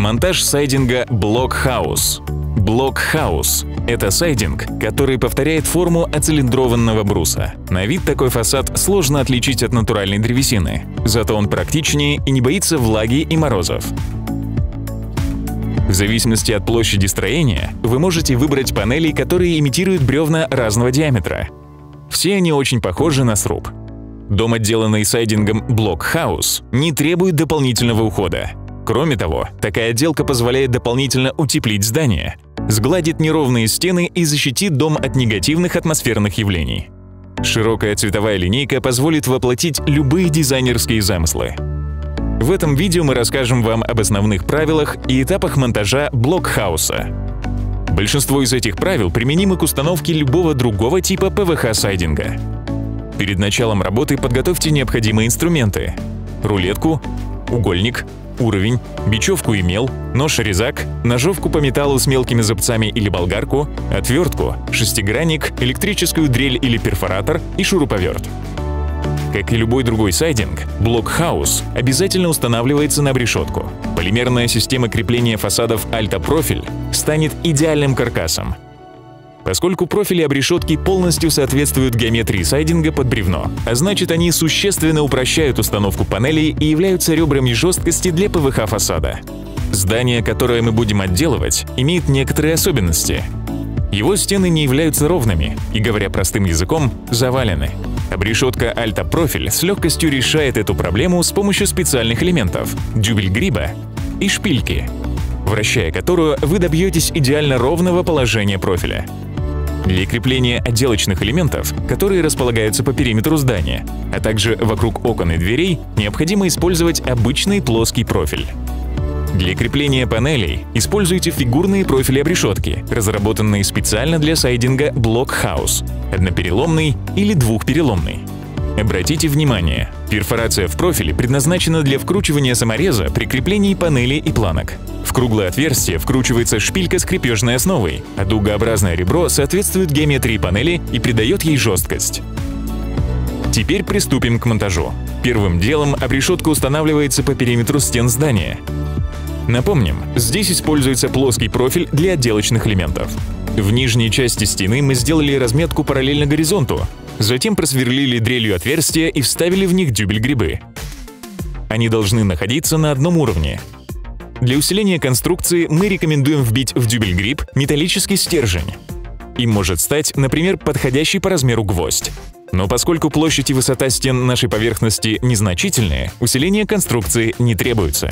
Монтаж сайдинга блок-хаус. Блок-хаус – это сайдинг, который повторяет форму оцилиндрованного бруса. На вид такой фасад сложно отличить от натуральной древесины, зато он практичнее и не боится влаги и морозов. В зависимости от площади строения вы можете выбрать панели, которые имитируют бревна разного диаметра. Все они очень похожи на сруб. Дом, отделанный сайдингом блок-хаус, не требует дополнительного ухода. Кроме того, такая отделка позволяет дополнительно утеплить здание, сгладит неровные стены и защитит дом от негативных атмосферных явлений. Широкая цветовая линейка позволит воплотить любые дизайнерские замыслы. В этом видео мы расскажем вам об основных правилах и этапах монтажа блок-хауса. Большинство из этих правил применимы к установке любого другого типа ПВХ-сайдинга. Перед началом работы подготовьте необходимые инструменты: рулетку, угольник, уровень, бечевку и мел, нож-резак, ножовку по металлу с мелкими зубцами или болгарку, отвертку, шестигранник, электрическую дрель или перфоратор и шуруповерт. Как и любой другой сайдинг, блок-хаус обязательно устанавливается на обрешетку. Полимерная система крепления фасадов Альта-Профиль станет идеальным каркасом, поскольку профили обрешетки полностью соответствуют геометрии сайдинга под бревно, а значит, они существенно упрощают установку панелей и являются ребрами жесткости для ПВХ-фасада. Здание, которое мы будем отделывать, имеет некоторые особенности. Его стены не являются ровными и, говоря простым языком, завалены. Обрешетка Альта-Профиль с легкостью решает эту проблему с помощью специальных элементов – дюбель-гриба и шпильки, вращая которую вы добьетесь идеально ровного положения профиля. Для крепления отделочных элементов, которые располагаются по периметру здания, а также вокруг окон и дверей, необходимо использовать обычный плоский профиль. Для крепления панелей используйте фигурные профили обрешетки, разработанные специально для сайдинга блок-хаус, однопереломный или двухпереломный. Обратите внимание, перфорация в профиле предназначена для вкручивания самореза при креплении панелей и планок. В круглое отверстие вкручивается шпилька с крепежной основой, а дугообразное ребро соответствует геометрии панели и придает ей жесткость. Теперь приступим к монтажу. Первым делом обрешетка устанавливается по периметру стен здания. Напомним, здесь используется плоский профиль для отделочных элементов. В нижней части стены мы сделали разметку параллельно горизонту, затем просверлили дрелью отверстия и вставили в них дюбель-грибы. Они должны находиться на одном уровне. Для усиления конструкции мы рекомендуем вбить в дюбель-гриб металлический стержень. Им может стать, например, подходящий по размеру гвоздь. Но поскольку площадь и высота стен нашей поверхности незначительные, усиление конструкции не требуется.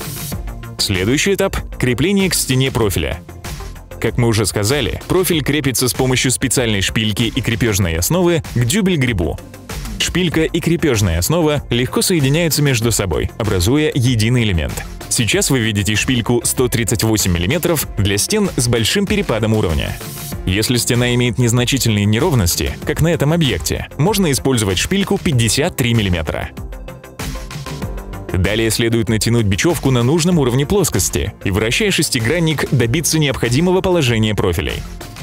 Следующий этап – крепление к стене профиля. Как мы уже сказали, профиль крепится с помощью специальной шпильки и крепежной основы к дюбель-грибу. Шпилька и крепежная основа легко соединяются между собой, образуя единый элемент. Сейчас вы видите шпильку 138 мм для стен с большим перепадом уровня. Если стена имеет незначительные неровности, как на этом объекте, можно использовать шпильку 53 мм. Далее следует натянуть бечевку на нужном уровне плоскости и, вращая шестигранник, добиться необходимого положения профилей.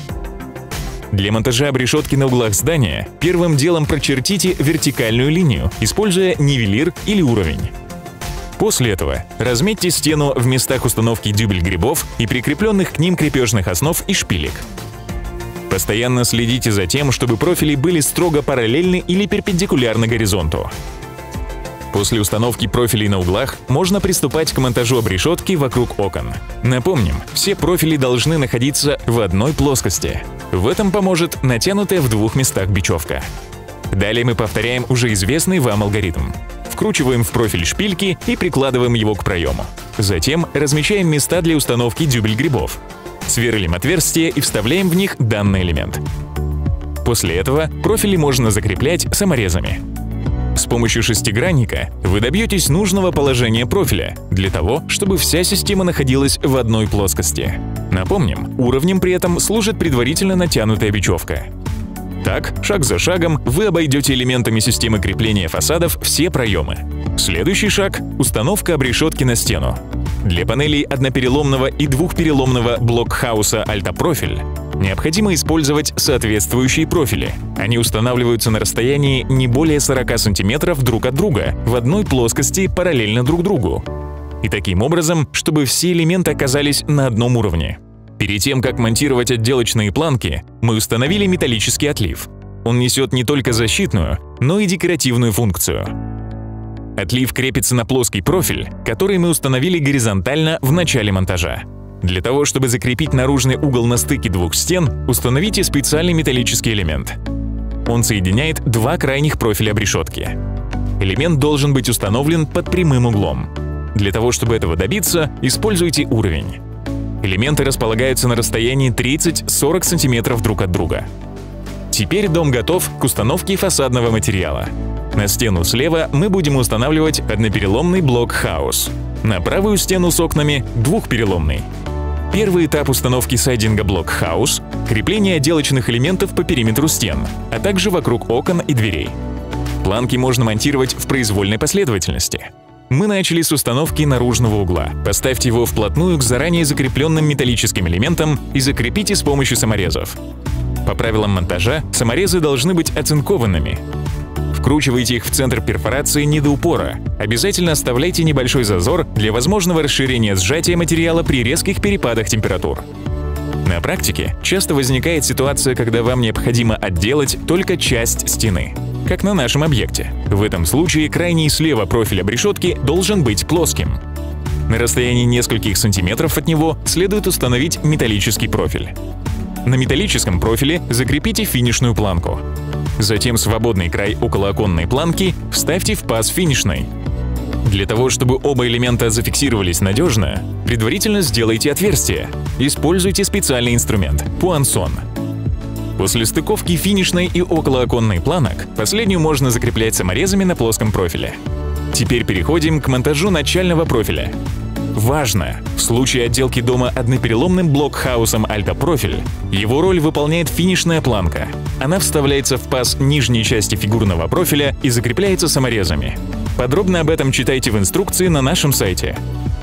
Для монтажа обрешетки на углах здания первым делом прочертите вертикальную линию, используя нивелир или уровень. После этого разметьте стену в местах установки дюбель-грибов и прикрепленных к ним крепежных основ и шпилек. Постоянно следите за тем, чтобы профили были строго параллельны или перпендикулярны горизонту. После установки профилей на углах можно приступать к монтажу обрешетки вокруг окон. Напомним, все профили должны находиться в одной плоскости. В этом поможет натянутая в двух местах бечевка. Далее мы повторяем уже известный вам алгоритм. Вкручиваем в профиль шпильки и прикладываем его к проему. Затем размещаем места для установки дюбель-грибов. Сверлим отверстия и вставляем в них данный элемент. После этого профили можно закреплять саморезами. С помощью шестигранника вы добьетесь нужного положения профиля для того, чтобы вся система находилась в одной плоскости. Напомним, уровнем при этом служит предварительно натянутая бечевка. Так, шаг за шагом вы обойдете элементами системы крепления фасадов все проемы. Следующий шаг – установка обрешетки на стену. Для панелей однопереломного и двухпереломного блок-хауса Альта-Профиль необходимо использовать соответствующие профили. Они устанавливаются на расстоянии не более 40 см друг от друга в одной плоскости параллельно друг другу. и таким образом, чтобы все элементы оказались на одном уровне. Перед тем, как монтировать отделочные планки, мы установили металлический отлив. Он несет не только защитную, но и декоративную функцию. Отлив крепится на плоский профиль, который мы установили горизонтально в начале монтажа. Для того, чтобы закрепить наружный угол на стыке двух стен, установите специальный металлический элемент. Он соединяет два крайних профиля обрешетки. Элемент должен быть установлен под прямым углом. Для того, чтобы этого добиться, используйте уровень. Элементы располагаются на расстоянии 30-40 см друг от друга. Теперь дом готов к установке фасадного материала. На стену слева мы будем устанавливать однопереломный блок хаус. На правую стену с окнами – двухпереломный. Первый этап установки сайдинга блок хаус – крепление отделочных элементов по периметру стен, а также вокруг окон и дверей. Планки можно монтировать в произвольной последовательности. Мы начали с установки наружного угла. Поставьте его вплотную к заранее закрепленным металлическим элементам и закрепите с помощью саморезов. По правилам монтажа, саморезы должны быть оцинкованными. Вкручивайте их в центр перфорации не до упора. Обязательно оставляйте небольшой зазор для возможного расширения сжатия материала при резких перепадах температур. На практике часто возникает ситуация, когда вам необходимо отделать только часть стены, как на нашем объекте. В этом случае крайний слева профиль обрешетки должен быть плоским. На расстоянии нескольких сантиметров от него следует установить металлический профиль. На металлическом профиле закрепите финишную планку. Затем свободный край околооконной планки вставьте в паз финишной. Для того, чтобы оба элемента зафиксировались надежно, предварительно сделайте отверстие. Используйте специальный инструмент – пуансон. После стыковки финишной и околооконной планок, последнюю можно закреплять саморезами на плоском профиле. Теперь переходим к монтажу начального профиля. Важно! В случае отделки дома однопереломным блок-хаусом альтопрофиль, его роль выполняет финишная планка. Она вставляется в паз нижней части фигурного профиля и закрепляется саморезами. Подробно об этом читайте в инструкции на нашем сайте.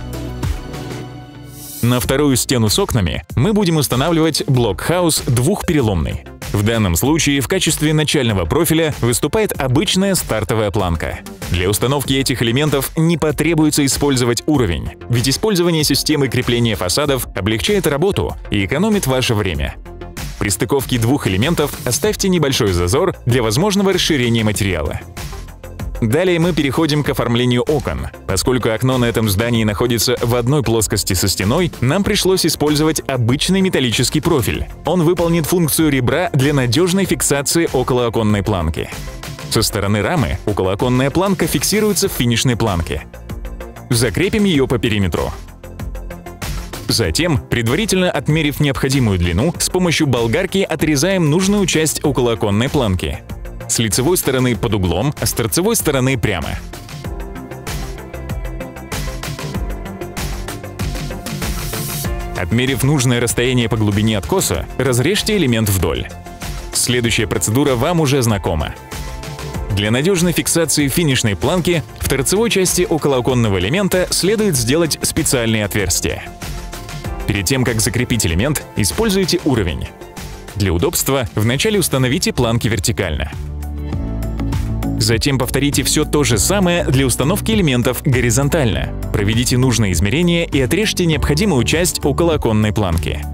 На вторую стену с окнами мы будем устанавливать блок-хаус двухпереломный. В данном случае в качестве начального профиля выступает обычная стартовая планка. Для установки этих элементов не потребуется использовать уровень, ведь использование системы крепления фасадов облегчает работу и экономит ваше время. При стыковке двух элементов оставьте небольшой зазор для возможного расширения материала. Далее мы переходим к оформлению окон. Поскольку окно на этом здании находится в одной плоскости со стеной, нам пришлось использовать обычный металлический профиль. Он выполнит функцию ребра для надежной фиксации околооконной планки. Со стороны рамы околооконная планка фиксируется в финишной планке. Закрепим ее по периметру. Затем, предварительно отмерив необходимую длину, с помощью болгарки отрезаем нужную часть околооконной планки. С лицевой стороны под углом, а с торцевой стороны прямо. Отмерив нужное расстояние по глубине откоса, разрежьте элемент вдоль. Следующая процедура вам уже знакома. Для надежной фиксации финишной планки в торцевой части околооконного элемента следует сделать специальные отверстия. Перед тем, как закрепить элемент, используйте уровень. Для удобства вначале установите планки вертикально. Затем повторите все то же самое для установки элементов горизонтально. Проведите нужные измерения и отрежьте необходимую часть околооконной планки.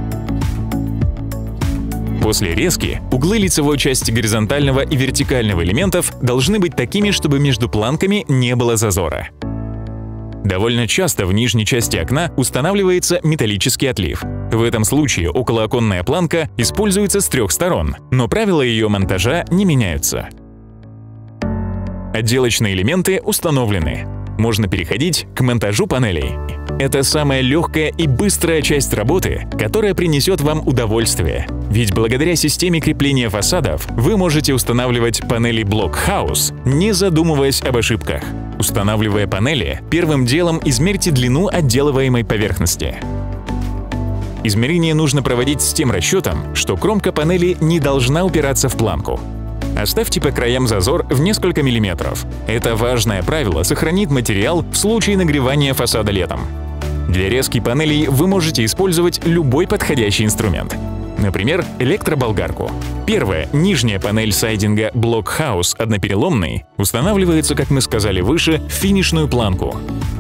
После резки углы лицевой части горизонтального и вертикального элементов должны быть такими, чтобы между планками не было зазора. Довольно часто в нижней части окна устанавливается металлический отлив. В этом случае околооконная планка используется с трех сторон, но правила ее монтажа не меняются. Отделочные элементы установлены. Можно переходить к монтажу панелей. Это самая легкая и быстрая часть работы, которая принесет вам удовольствие. Ведь благодаря системе крепления фасадов вы можете устанавливать панели блок-хаус, не задумываясь об ошибках. Устанавливая панели, первым делом измерьте длину отделываемой поверхности. Измерение нужно проводить с тем расчетом, что кромка панели не должна упираться в планку. Оставьте по краям зазор в несколько миллиметров. Это важное правило сохранит материал в случае нагревания фасада летом. Для резки панелей вы можете использовать любой подходящий инструмент. Например, электроболгарку. Первая, нижняя панель сайдинга блок-хаус однопереломный устанавливается, как мы сказали выше, в финишную планку.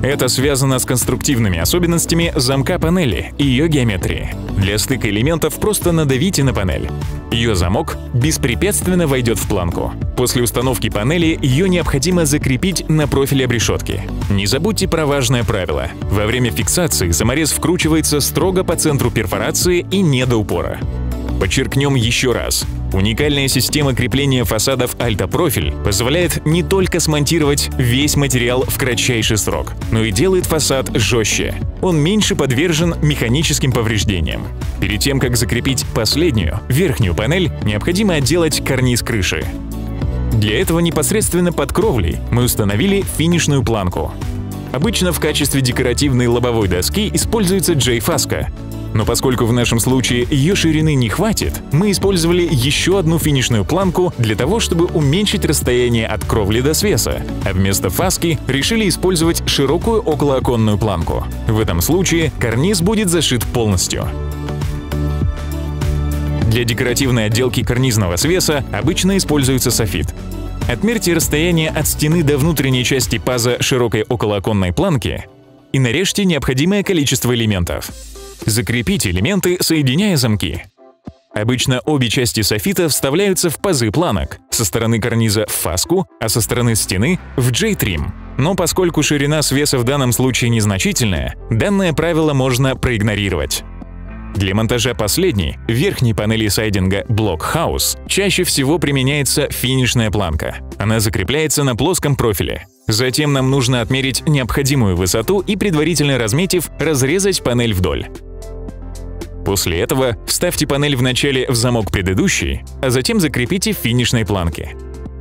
Это связано с конструктивными особенностями замка панели и ее геометрии. Для стыка элементов просто надавите на панель. Ее замок беспрепятственно войдет в планку. После установки панели ее необходимо закрепить на профиле обрешетки. Не забудьте про важное правило. Во время фиксации саморез вкручивается строго по центру перфорации и не до упора. Подчеркнем еще раз. Уникальная система крепления фасадов Альта-Профиль позволяет не только смонтировать весь материал в кратчайший срок, но и делает фасад жестче. Он меньше подвержен механическим повреждениям. Перед тем, как закрепить последнюю, верхнюю панель, необходимо отделать карниз крыши. Для этого непосредственно под кровлей мы установили финишную планку. Обычно в качестве декоративной лобовой доски используется J-фаска. Но поскольку в нашем случае ее ширины не хватит, мы использовали еще одну финишную планку для того, чтобы уменьшить расстояние от кровли до свеса, а вместо фаски решили использовать широкую околооконную планку. В этом случае карниз будет зашит полностью. Для декоративной отделки карнизного свеса обычно используется софит. Отмерьте расстояние от стены до внутренней части паза широкой околооконной планки и нарежьте необходимое количество элементов. Закрепите элементы, соединяя замки. Обычно обе части софита вставляются в пазы планок, со стороны карниза в фаску, а со стороны стены в J-трим. Но поскольку ширина свеса в данном случае незначительная, данное правило можно проигнорировать. Для монтажа последней, верхней панели сайдинга Block House, чаще всего применяется финишная планка. Она закрепляется на плоском профиле. Затем нам нужно отмерить необходимую высоту и, предварительно разметив, разрезать панель вдоль. После этого вставьте панель вначале в замок предыдущей, а затем закрепите в финишной планке.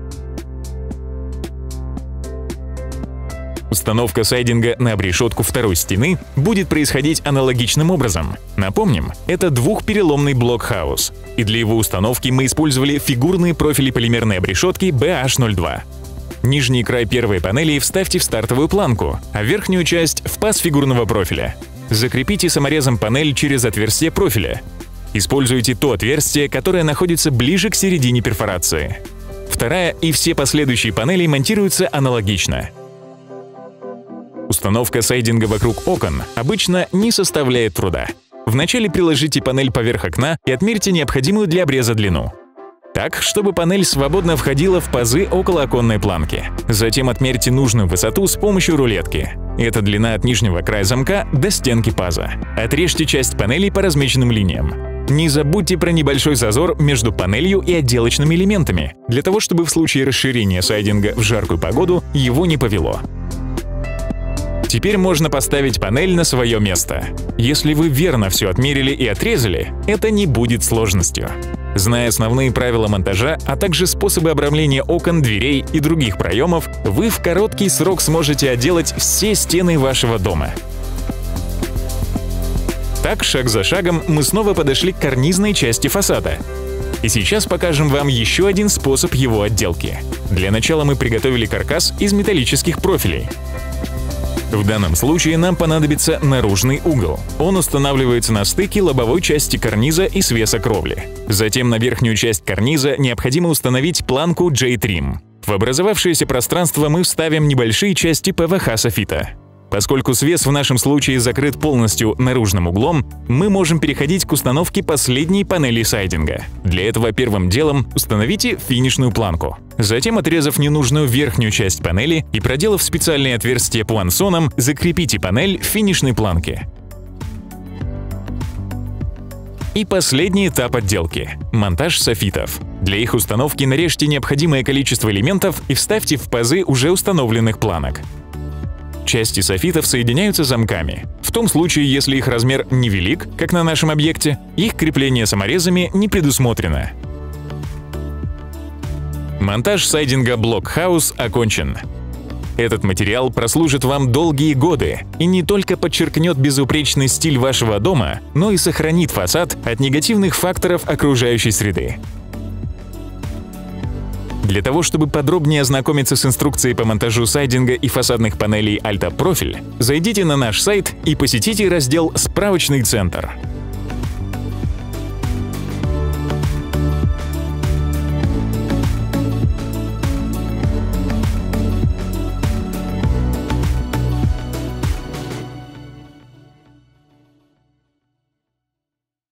Установка сайдинга на обрешетку второй стены будет происходить аналогичным образом. Напомним, это двухпереломный блок-хаус, и для его установки мы использовали фигурные профили полимерной обрешетки BH02. Нижний край первой панели вставьте в стартовую планку, а верхнюю часть в паз фигурного профиля. Закрепите саморезом панель через отверстие профиля. Используйте то отверстие, которое находится ближе к середине перфорации. Вторая и все последующие панели монтируются аналогично. Установка сайдинга вокруг окон обычно не составляет труда. Вначале приложите панель поверх окна и отмерьте необходимую для обреза длину. Так, чтобы панель свободно входила в пазы около оконной планки. Затем отмерьте нужную высоту с помощью рулетки. Это длина от нижнего края замка до стенки паза. Отрежьте часть панелей по размеченным линиям. Не забудьте про небольшой зазор между панелью и отделочными элементами, для того, чтобы в случае расширения сайдинга в жаркую погоду его не повело. Теперь можно поставить панель на свое место. Если вы верно все отмерили и отрезали, это не будет сложностью. Зная основные правила монтажа, а также способы обрамления окон, дверей и других проемов, вы в короткий срок сможете отделать все стены вашего дома. Так, шаг за шагом, мы снова подошли к карнизной части фасада. И сейчас покажем вам еще один способ его отделки. Для начала мы приготовили каркас из металлических профилей. В данном случае нам понадобится наружный угол. Он устанавливается на стыке лобовой части карниза и свеса кровли. Затем на верхнюю часть карниза необходимо установить планку J-трим. В образовавшееся пространство мы вставим небольшие части ПВХ-софита. Поскольку свес в нашем случае закрыт полностью наружным углом, мы можем переходить к установке последней панели сайдинга. Для этого первым делом установите финишную планку. Затем, отрезав ненужную верхнюю часть панели и проделав специальные отверстия пуансоном, закрепите панель в финишной планке. И последний этап отделки – монтаж софитов. Для их установки нарежьте необходимое количество элементов и вставьте в пазы уже установленных планок. Части софитов соединяются замками. В том случае, если их размер невелик, как на нашем объекте, их крепление саморезами не предусмотрено. Монтаж сайдинга Block House окончен. Этот материал прослужит вам долгие годы и не только подчеркнет безупречный стиль вашего дома, но и сохранит фасад от негативных факторов окружающей среды. Для того, чтобы подробнее ознакомиться с инструкцией по монтажу сайдинга и фасадных панелей Альта-Профиль, зайдите на наш сайт и посетите раздел «Справочный центр».